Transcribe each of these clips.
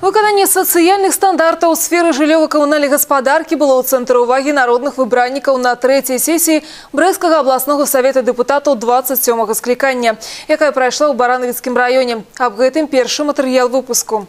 Выкананне сацыяльных стандартаў у сферы жыллёва-камунальнай гаспадаркі было ў цэнтры ўвагі народных выбраннікаў на трэцяй сесіі Брэсцкага абласнога савета дэпутатаў 27-го склікання, якая прайшла ў Баранавіцкім раёне. Аб гэтым першы матэрыял выпуску.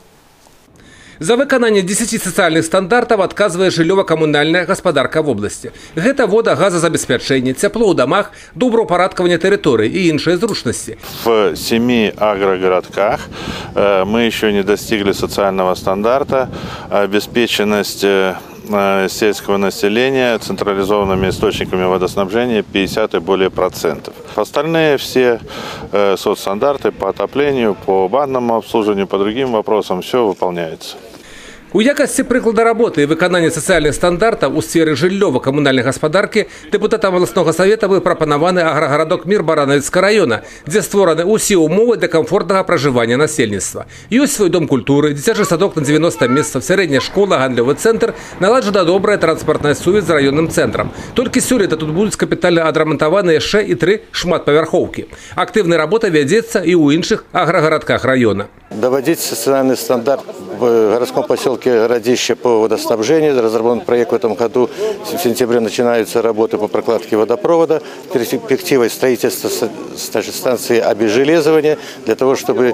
За выкананне 10 социальных стандартов отказывает жыллёва-камунальная гаспадарка в области. Это вода, газозабеспячэнне, тепло ў дамах, добраўпарадкаванне тэрыторый и іншыя зручности. В 7 агрогородках мы еще не достигли социального стандарта. Обеспеченность сельского населения централизованными источниками водоснабжения 50 и более процентов. Остальные все соцстандарты по отоплению, по банному обслуживанию, по другим вопросам все выполняется. У якасці прыклада работы і выканання сацыяльных стандартаў у сферы жыллёва-камунальнай гаспадаркі дэпутатам абласнога савета быў прапанаваны аграгарадок Мір Баранавіцкага раёна, дзе створаны ўсе ўмовы для камфортнага пражывання насельніцтва. Ёсць свой дом культуры, дзіцячы садок на 90 месцаў, сярэдняя школа, гандлёвы цэнтр, наладжана добрая транспартная сувязь з раённым цэнтрам. Толькі сёлета тут будуць капітальна адрамантаваны яшчэ і 3 шматпавярхоўкі. Актыўная работа вядзецца і ў іншых аграгарадках раёна. Доводить социальный стандарт в городском поселке Городище по водоснабжению. Разработан проект в этом году. В сентябре начинаются работы по прокладке водопровода. Перспективой строительства станции обезжелезывания для того, чтобы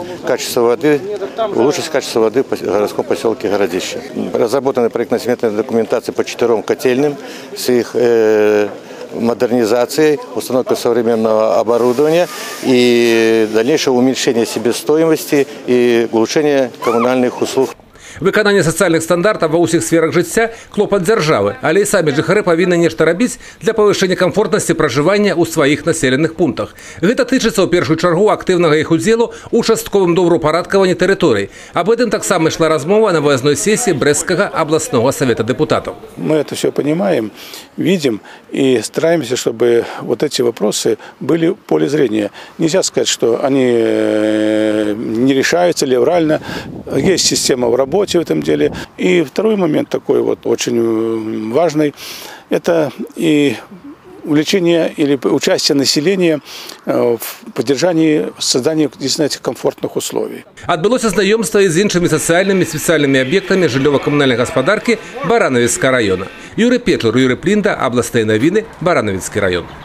улучшить качество воды в городском поселке Городище. Разработана проектно-сметная документация по 4 котельным с их модернизацией, установкой современного оборудования и дальнейшего уменьшения себестоимости и улучшения коммунальных услуг. Выкананне сацыяльных стандартаў ва ўсіх сферах жыцця клопат дзяржавы, але і самі жыхары павінны нешта рабіць для павышэння камфортнасці пражывання ў сваіх населеных пунктах. Гэта тычыцца ў першую чаргу актыўнага іх удзелу ў частковым добраўпарадкаванні тэрыторый. Аб гэтым таксама ішла размова на выязной сессии Брэсцкага абластного совета депутатов. Мы это все понимаем, видим и стараемся, чтобы вот эти вопросы были в поле зрения. Нельзя сказать, что они не решаются либерально. Есть система в работе в этом деле. И второй момент такой вот очень важный, это и увлечение или участие населения в поддержании создания этих комфортных условий. Адбылося знаёмства з іншымі сацыяльнымі спецыяльнымі аб'ектамі жыллёва-камунальнай гаспадаркі Баранавіцкага раёна. Юрий Петлюр, Юрий Плинда, областные новины, Баранавіцкі раён.